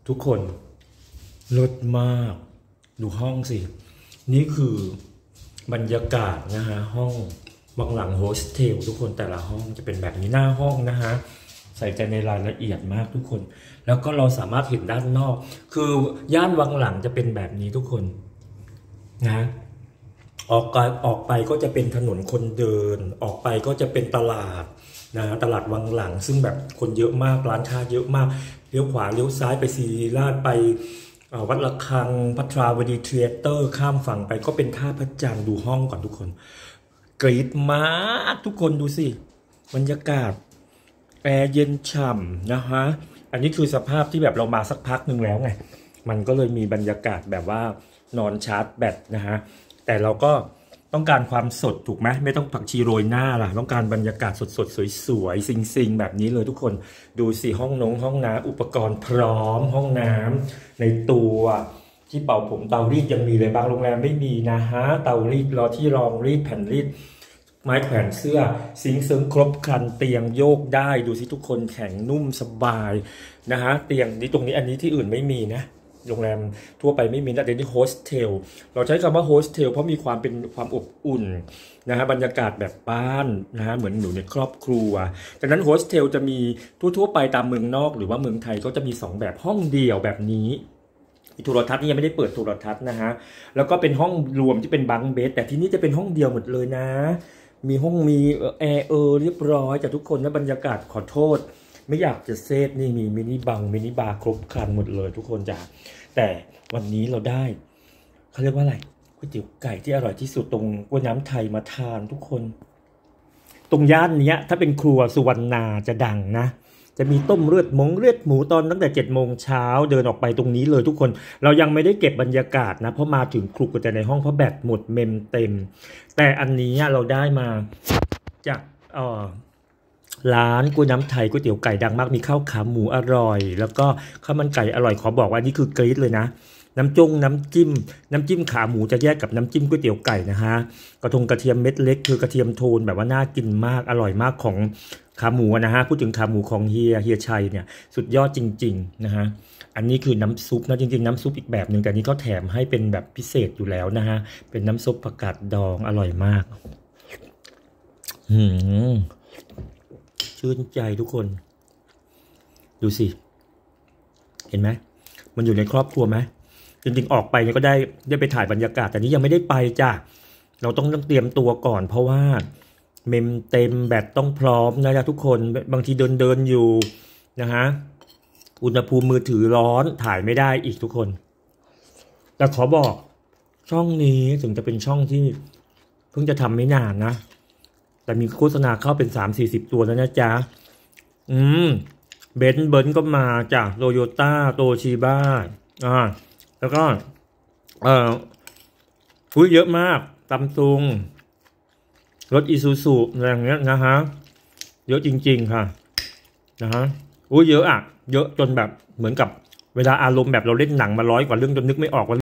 ทุกคนเลิศมากดูห้องสินี่คือบรรยากาศนะฮะห้องบางหลังโฮสเทลทุกคนแต่ละห้องจะเป็นแบบนี้หน้าห้องนะฮะใส่ใจในรายละเอียดมากทุกคนแล้วก็เราสามารถเห็นด้านนอกคือย่านวังหลังจะเป็นแบบนี้ทุกคนนะออกไปก็จะเป็นถนนคนเดินออกไปก็จะเป็นตลาดนะตลาดวังหลังซึ่งแบบคนเยอะมากร้านค้าเยอะมากเลี้ยวขวาเลี้ยวซ้ายไปศิริราชไปวัดระฆังพัทราวดีเทเตอร์ข้ามฝั่งไปก็เป็นท่าพระจันทร์ดูห้องก่อนทุกคนกรี๊ดมากทุกคนดูสิบรรยากาศแอร์เย็นฉ่ำนะฮะอันนี้คือสภาพที่แบบเรามาสักพักหนึ่งแล้วไงมันก็เลยมีบรรยากาศแบบว่านอนชาร์จแบตนะฮะแต่เราก็ต้องการความสดถูกไหมไม่ต้องผักชีโรยหน้าล่ะต้องการบรรยากาศสดๆสวยๆซิงๆแบบนี้เลยทุกคนดูสิห้องน้ำอุปกรณ์พร้อมห้องน้ำในตัวที่เป่าผมเตารีดยังมีเลยบางโรงแรมไม่มีนะฮะเตารีดรอที่รองรีดแผ่นรีดไม้แขวนเสื้อซิงค์เซิงครบครันเตียงโยกได้ดูสิทุกคนแข็งนุ่มสบายนะฮะเตียงนี้ตรงนี้อันนี้ที่อื่นไม่มีนะโรงแรมทั่วไปไม่มีนะเดี๋ยวนี้โฮสเทลเราใช้คำว่าโฮสเทลเพราะมีความเป็นความอบอุ่นนะฮะบรรยากาศแบบบ้านนะฮะเหมือนอยู่ในครอบครัวดังนั้นโฮสเทลจะมีทั่วไปตามเมืองนอกหรือว่าเมืองไทยก็จะมี2แบบห้องเดี่ยวแบบนี้โทรทัศน์นี่ยังไม่ได้เปิดโทรทัศน์นะฮะแล้วก็เป็นห้องรวมที่เป็นบังเบดแต่ที่นี่จะเป็นห้องเดียวหมดเลยนะมีห้องมีแอร์เรียบร้อยจากทุกคนนะบรรยากาศขอโทษไม่อยากจะเซฟนี่มีมินิบาร์ครบครันหมดเลยทุกคนจ้ะแต่วันนี้เราได้เขาเรียกว่าอะไรก๋วยเตี๋ยวไก่ที่อร่อยที่สุดตรงก๋วยน้ำไทยมาทานทุกคนตรงย่านนี้ถ้าเป็นครัวสุวรรณาจะดังนะจะมีต้มเลือดหมูตอนตั้งแต่7 โมงเช้าเดินออกไปตรงนี้เลยทุกคนเรายังไม่ได้เก็บบรรยากาศนะเพราะมาถึงคลุกกันแต่ในห้องเพราะแบตหมดเมมเต็มแต่อันนี้เราได้มาจากร้านก๋วยน้ำไทยก๋วยเตี๋ยวไก่ดังมากมีข้าวขาหมูอร่อยแล้วก็ข้าวมันไก่อร่อยขอบอกว่านี่คือกรี๊ดเลยนะน้ำจิ้มขาหมูจะแยกกับน้ำจิ้มก๋วยเตี๋ยวไก่นะฮะกระเทียมเม็ดเล็กคือกระเทียมโทนแบบว่าน่ากินมากอร่อยมากของขาหมูนะฮะพูดถึงขาหมูของเฮียชัยเนี่ยสุดยอดจริงๆนะฮะอันนี้คือน้ำซุปนะจริงๆน้ำซุปอีกแบบหนึ่งแต่นี้เขาแถมให้เป็นแบบพิเศษอยู่แล้วนะฮะเป็นน้ำซุปผักกาดดองอร่อยมากชื่นใจทุกคนดูสิเห็นไหมมันอยู่ในครอบครัวไหมจริงๆออกไปก็ได้ไปถ่ายบรรยากาศแต่นี้ยังไม่ได้ไปจ้ะเราต้องเตรียมตัวก่อนเพราะว่าเมมเต็มแบตต้องพร้อมนะจ๊ะทุกคนบางทีเดินอยู่นะฮะอุณหภูมิมือถือร้อนถ่ายไม่ได้อีกทุกคนแต่ขอบอกช่องนี้ถึงจะเป็นช่องที่เพิ่งจะทำไม่นานนะแต่มีโฆษณาเข้าเป็น30-40ตัวแล้วนะจ๊ะเบนซ์ก็มาจากโตโยต้าโตชิบ้าแล้วก็เยอะมากซัมซุงรถอีซูซูอะไรอย่างเงี้ยนะฮะเยอะจริงๆค่ะนะฮะเยอะเยอะจนแบบเหมือนกับเวลาอารมณ์แบบเราเล่นหนังมา100 กว่าเรื่องจนนึกไม่ออกว่า